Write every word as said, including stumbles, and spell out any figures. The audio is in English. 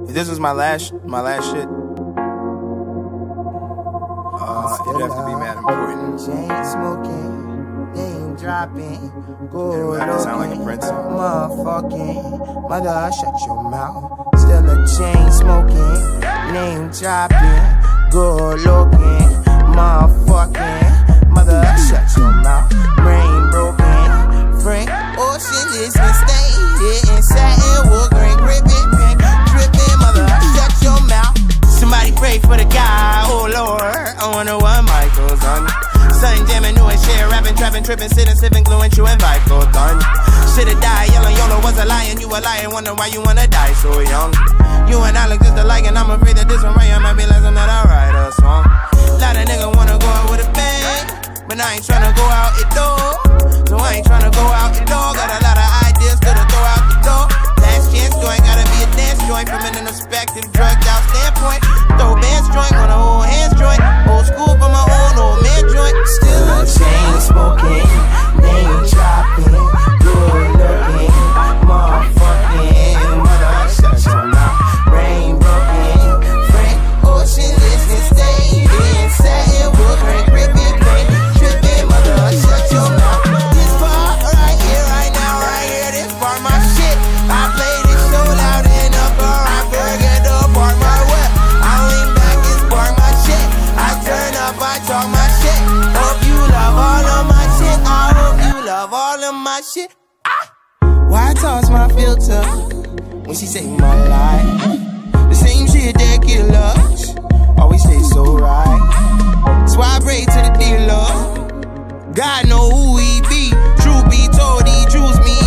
If this was my last, my last shit, uh, it'd have to be mad important. Chain smoking, name dropping, go It would have to sound like a Prince song. Motherfucking, mother, shut your mouth. Still a chain smoking, name dropping, go looking, motherfucking, mother, shut your mouth. Brain broken, Frank Ocean is stay here inside and wood grain gripping, dripping, mother, shut your mouth. Somebody pray for the guy, oh Lord, I wonder what Michael's on. Son jamming, new and shit, rapping, trapping, tripping, sitting, sipping, gluing, chewing, Vico done. Shoulda died, yelling, YOLO was a lion, you a lion, wonder why you wanna die so young. You and I look just alike, and I'm afraid that this one right here might be less than that I write a song. Lot of niggas wanna go out with a bang, but I ain't tryna go out the door. So I ain't tryna go out the door, got a lot of ideas to throw out the door. Last chance joint, gotta be a dance joint from an introspective, drugged out standpoint. Throw bands joint, wanna hold hands joint, old school for my own old man joint. Still a chain smoking, name dropping, good looking, motherfucking, mother, shut your mouth. Brain broken, Frank Ocean listening, stay inside and wood grain gripping, pain tripping, mother, shut your mouth. This part right here, right now, right here, this part my shit. I play this so loud in upper, I forget to park my whip. I lean back and spark my shit. I turn up, I talk my shit. Hope you love all of my shit. I hope you love all of my shit. Ah! Why toss my filter when she say my life? The same shit that kill us always stay so right. So I pray to the dealer. God know who he be. Truth be told, he choose me.